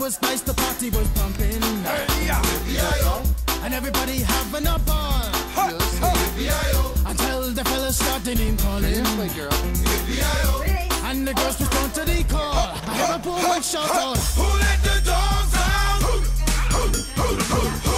was nice, the party was pumping. And everybody having a ball. Until the fellas started name calling. And the girls respond to the call. I hear a boom and shout out, who let the dogs out? Who